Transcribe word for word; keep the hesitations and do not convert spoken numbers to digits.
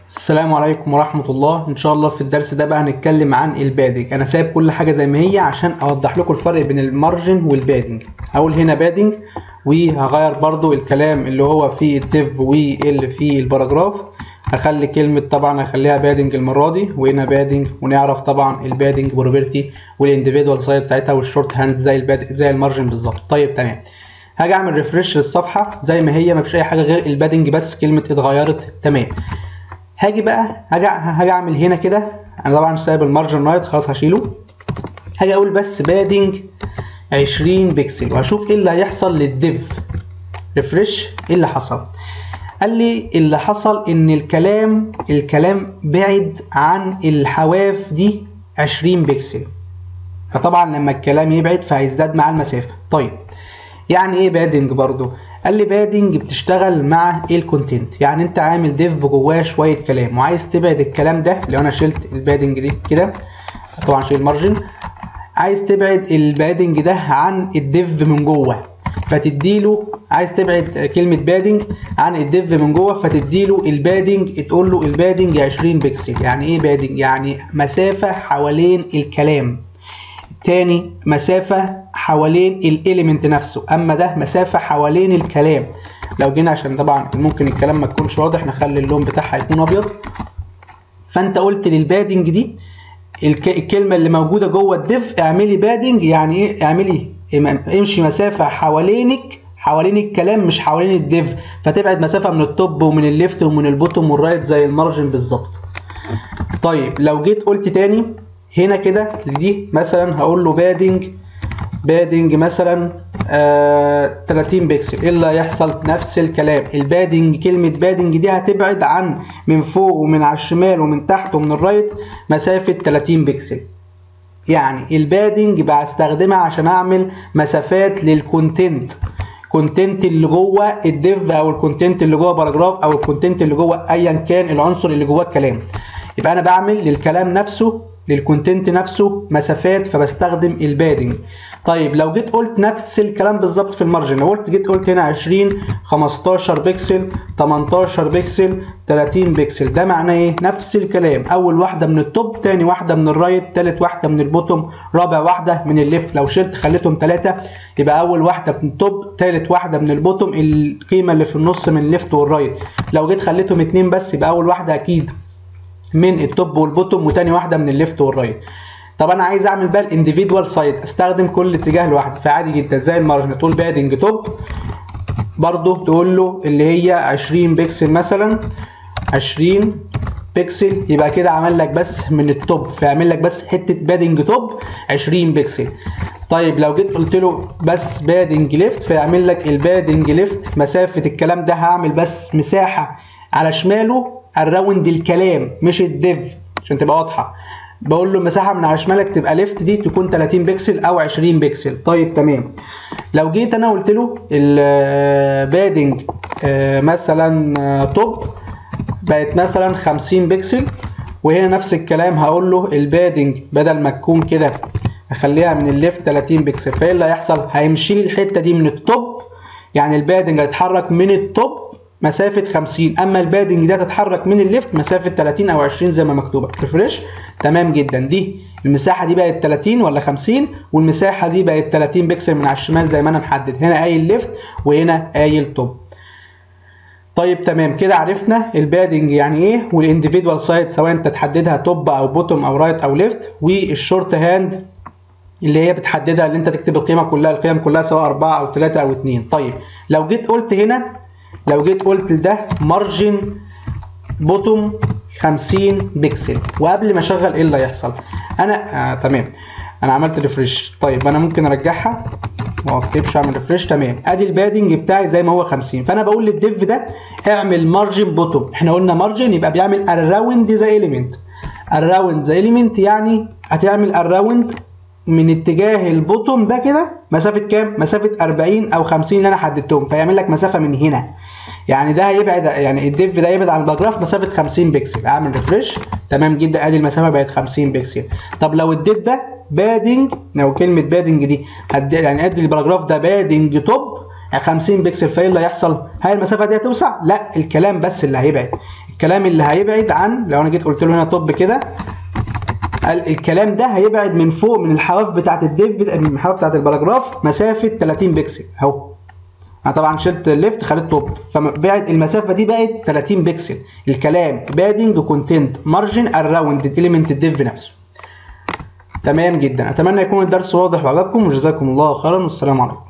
السلام عليكم ورحمة الله. ان شاء الله في الدرس ده بقى هنتكلم عن البادنج. انا سايب كل حاجة زي ما هي عشان اوضح لكم الفرق بين المارجن والبادنج. هقول هنا بادنج وهغير برضو الكلام اللي هو في الديف واللي في الباراجراف. هخلي كلمة طبعا هخليها بادنج المرة دي، وهنا بادنج، ونعرف طبعا البادنج بروبرتي والانديفيدوال سايز بتاعتها والشورت هاند زي البادنج زي المارجن بالظبط. طيب تمام، هاجي اعمل ريفرش للصفحة زي ما هي، مفيش اي حاجة غير البادنج بس، كلمة اتغيرت. تمام، هاجي بقى هاجي هاجي اعمل هنا كده. انا طبعا سايب المارجن رايت خلاص هشيله. هاجي اقول بس بادنج عشرين بكسل وهشوف ايه اللي هيحصل للديف. ريفرش، ايه اللي حصل؟ قال لي اللي حصل ان الكلام الكلام بعد عن الحواف دي عشرين بكسل، فطبعا لما الكلام يبعد فهيزداد مع المسافه. طيب يعني ايه بادنج برضو؟ قال لي بادنج بتشتغل مع الكونتنت. يعني انت عامل ديف جواه شويه كلام وعايز تبعد الكلام ده. لو انا شلت البادنج دي كده، طبعا شيل المارجن، عايز تبعد البادنج ده عن الديف من جوه، فتديله، عايز تبعد كلمه بادنج عن الديف من جوه فتديله البادنج، تقول له البادنج عشرين بكسل. يعني ايه بادنج؟ يعني مسافه حوالين الكلام. تاني، مسافه حوالين الاليمنت نفسه، اما ده مسافه حوالين الكلام. لو جينا عشان طبعا ممكن الكلام ما يكونش واضح، نخلي اللون بتاعها يكون ابيض. فانت قلت للبادنج دي الكلمه اللي موجوده جوه الديف اعملي بادنج. يعني ايه اعملي؟ امشي مسافه حوالينك، حوالين الكلام مش حوالين الديف، فتبعد مسافه من التوب ومن الليفت ومن البوتوم والرايت زي المارجن بالظبط. طيب لو جيت قلت تاني هنا كده دي مثلا، هقول له بادنج بادنج مثلا آه تلاتين بكسل، ايه اللي هيحصل؟ نفس الكلام. البادنج، كلمه بادنج دي هتبعد عن من فوق ومن على الشمال ومن تحت ومن الرايت مسافه تلاتين بكسل. يعني البادنج بستخدمها عشان اعمل مسافات للكونتنت، كونتنت اللي جوه الديف او الكونتنت اللي جوه باراجراف او الكونتنت اللي جوه ايا كان العنصر اللي جوه الكلام. يبقى انا بعمل للكلام نفسه، للكونتنت نفسه مسافات، فبستخدم البادنج. طيب لو جيت قلت نفس الكلام بالظبط في المارجن، لو قلت جيت قلت هنا عشرين، خمستاشر بكسل، تمنتاشر بكسل، تلاتين بكسل، ده معناه ايه؟ نفس الكلام. اول واحده من التوب، تاني واحده من الرايت، تالت واحده من البوتوم، رابع واحده من الليفت. لو شلت خليتهم ثلاثه يبقى اول واحده من التوب، تالت واحده من البوتوم، القيمه اللي في النص من الليفت والرايت. لو جيت خليتهم اتنين بس يبقى اول واحده اكيد من التوب والبوتوم، وتاني واحده من الليفت والرايت. طب انا عايز اعمل بقى الانديفيدوال سايد، استخدم كل اتجاه لوحده، فعادي جدا زي المارجن تقول بادنج توب، برضه تقول له اللي هي عشرين بكسل مثلا، عشرين بكسل، يبقى كده عمل لك بس من التوب، فيعمل لك بس حته بادنج توب عشرين بكسل. طيب لو جيت قلت له بس بادنج ليفت، فيعمل لك البادنج ليفت مسافه الكلام ده، هعمل بس مساحه على شماله الراوند الكلام مش الديف عشان تبقى واضحه. بقول له مساحه من على شمالك تبقى ليفت دي تكون تلاتين بكسل او عشرين بكسل. طيب تمام، لو جيت انا قلت له البادنج مثلا توب بقت مثلا خمسين بكسل، وهنا نفس الكلام هقول له البادنج بدل ما تكون كده هخليها من الليفت تلاتين بكسل. فايه اللي هيحصل؟ هيمشي لي الحته دي من التوب، يعني البادنج هيتحرك من التوب مسافه خمسين، اما البادنج ده تتحرك من الليفت مسافه تلاتين او عشرين زي ما مكتوبه. ريفرش، تمام جدا. دي المساحه دي بقت تلاتين ولا خمسين، والمساحه دي بقت تلاتين بكسل من على الشمال زي ما انا محدد، هنا قايل ليفت وهنا قايل توب. طيب تمام، كده عرفنا البادنج يعني ايه، والانديفيدوال سايد سواء انت تحددها توب او بوتوم او رايت او ليفت، والشورت هاند اللي هي بتحددها اللي انت تكتب القيمه كلها، القيم كلها سواء اربعه او ثلاثه او اتنين. طيب لو جيت قلت هنا، لو جيت قلت ده مارجن بوتوم خمسين بكسل، وقبل ما اشغل ايه اللي هيحصل؟ انا آه تمام انا عملت ريفرش. طيب انا ممكن ارجعها وما اكتبش، اعمل ريفرش. تمام، ادي البادنج بتاعي زي ما هو خمسين، فانا بقول للديف ده اعمل مارجن بوتوم. احنا قلنا مارجن يبقى بيعمل اراوند ذا اليمنت، اراوند ذا اليمنت يعني هتعمل اراوند من اتجاه البوتوم ده كده مسافه كام؟ مسافه اربعين او خمسين اللي انا حددتهم، فيعمل لك مسافه من هنا. يعني ده هيبعد، يعني الديف ده يبعد عن الباراجراف مسافه خمسين بكسل. اعمل ريفرش، تمام جدا، ادي المسافه بقت خمسين بكسل. طب لو الديف ده بادنج، لو كلمه بادنج دي يعني ادي الباراجراف ده بادنج توب خمسين بكسل، فايه اللي هيحصل؟ هل المسافه دي هتوسع؟ لا، الكلام بس اللي هيبعد. الكلام اللي هيبعد عن، لو انا جيت قلت له هنا توب كده، الكلام ده هيبعد من فوق من الحواف بتاعت الديف، من الحواف بتاعت الباراجراف مسافه ثلاثين بكسل اهو. انا طبعا شلت الليفت خليت توب، فبعد المسافه دي بقت ثلاثين بكسل. الكلام بادنج كونتنت مارجن اراوند اليمنت الديف نفسه. تمام جدا، اتمنى يكون الدرس واضح وعجبكم، وجزاكم الله خيرا والسلام عليكم.